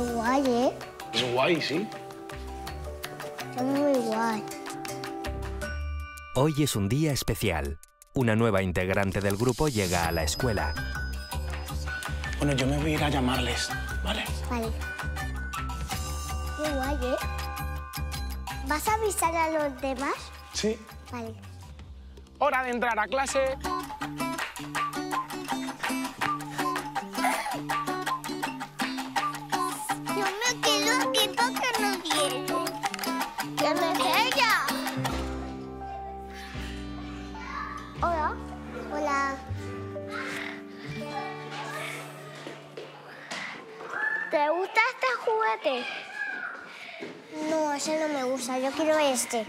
guay, ¿eh? Es guay, sí. Es muy guay. Hoy es un día especial. Una nueva integrante del grupo llega a la escuela. Bueno, yo me voy a ir a llamarles, ¿vale? Vale. Qué guay, ¿eh? ¿Vas a avisar a los demás? Sí. Vale. Hora de entrar a clase. Yo me quedo aquí porque no viene. ¡Que me queda! Hola. Hola. ¿Te gusta este juguete? No, ese no me gusta. Yo quiero este.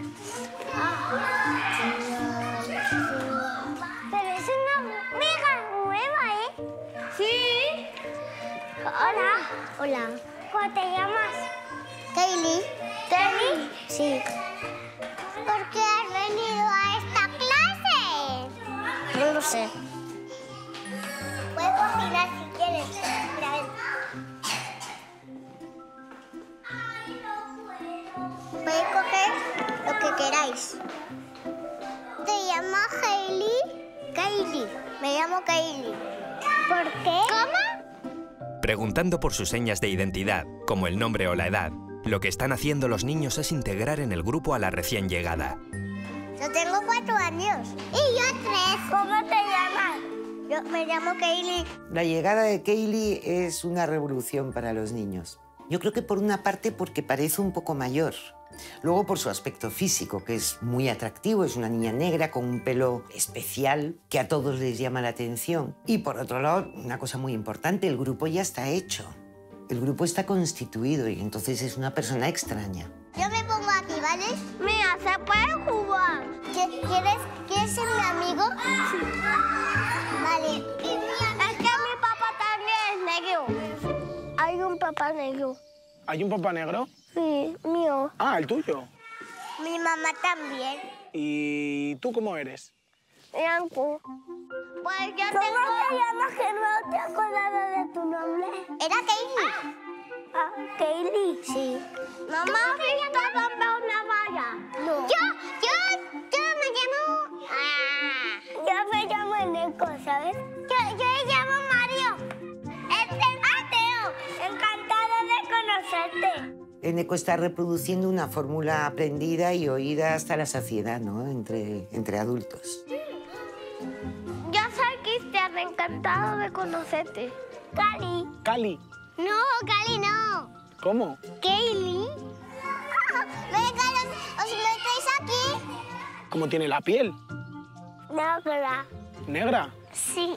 Pero es una mega nueva, ¿eh? Sí. Hola. Hola. ¿Cómo te llamas? Kaylee. ¿Kaylee? Sí. ¿Por qué has venido a esta clase? No lo sé. Puedes cocinar si quieres. Mira, ven. Podéis coger lo que queráis. ¿Te llamas Hailey? Kaylee. Me llamo Kaylee. ¿Por qué? ¿Cómo? Preguntando por sus señas de identidad, como el nombre o la edad, lo que están haciendo los niños es integrar en el grupo a la recién llegada. Yo tengo 4 años. Y yo 3. ¿Cómo te llamas? Yo me llamo Kaylee. La llegada de Kaylee es una revolución para los niños. Yo creo que por una parte porque parece un poco mayor. Luego por su aspecto físico, que es muy atractivo. Es una niña negra con un pelo especial que a todos les llama la atención. Y por otro lado, una cosa muy importante, el grupo ya está hecho. El grupo está constituido y entonces es una persona extraña. Yo me pongo aquí, ¿vale? Mira, se puede jugar. ¿Quieres ser mi amigo? Sí. Vale. Es que mi papá también es negro. Hay un papá negro. ¿Hay un papá negro? Sí, mío. Ah, el tuyo. Mi mamá también. ¿Y tú cómo eres? Blanco. Pues yo tengo... ¿Cómo te llamas que no te has acordado de tu nombre? Era Kaylee. Kaylee. Sí. Mamá, ¿viste dónde una valla? No. Yo me llamo... Yo me llamo Eneco, ¿sabes? Yo me llamo Mario. Este es Mateo. Encantado de conocerte. Eneco está reproduciendo una fórmula aprendida y oída hasta la saciedad, ¿no? Entre adultos. Yo soy Cristian, encantado de conocerte. Cali. Cali. No, Cali no. ¿Cómo? Kaylee. Venga, os metéis aquí. ¿Cómo tiene la piel? Negra. ¿Negra? Sí.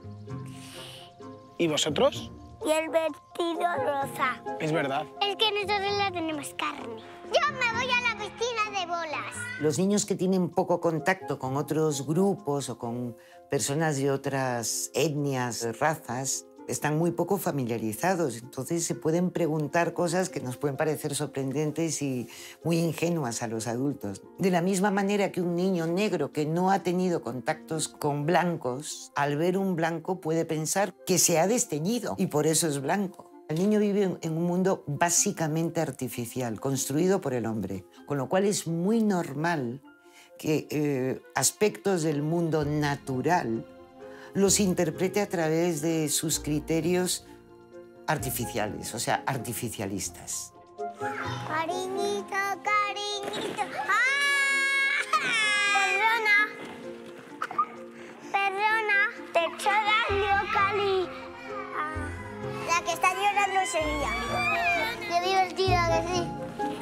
¿Y vosotros? Y el vestido rosa. Es verdad. Es que nosotros no tenemos carne. Yo me voy a la piscina de bolas. Los niños que tienen poco contacto con otros grupos o con personas de otras etnias, razas, están muy poco familiarizados. Entonces se pueden preguntar cosas que nos pueden parecer sorprendentes y muy ingenuas a los adultos. De la misma manera que un niño negro que no ha tenido contactos con blancos, al ver un blanco puede pensar que se ha desteñido y por eso es blanco. El niño vive en un mundo básicamente artificial, construido por el hombre, con lo cual es muy normal que aspectos del mundo natural los interprete a través de sus criterios artificiales, o sea, artificialistas. Cariñito, cariñito. ¡Ah! Perdona, te he hecho daño, Cali. La que está llorando es ella. Qué divertida que sí.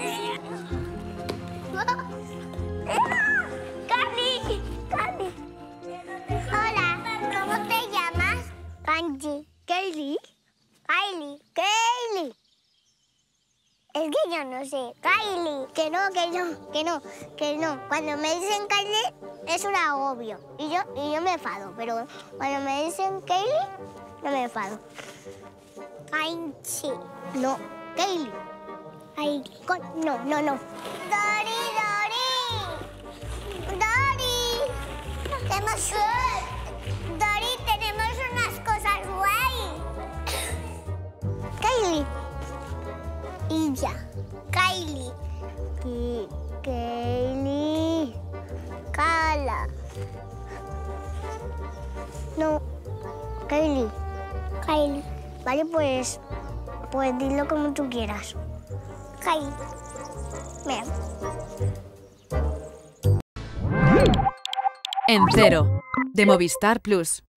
¡Cali! ¡Cali! Hola, ¿cómo te llamas? Angie. ¿Kaylee? Kaylee. Es que yo no sé. Kaylee. Que no. Cuando me dicen Kaylee es un agobio. Y yo me enfado. Pero cuando me dicen Kaylee, no me enfado. Angie. No, Kaylee. No. Dori. Tenemos unas cosas guay. Kaylee. Y ya. Kylie. Kylie. Kala. No. Kylie. Kylie. Vale, pues dilo como tú quieras. Kylie. Ven. En Cero, de Movistar Plus.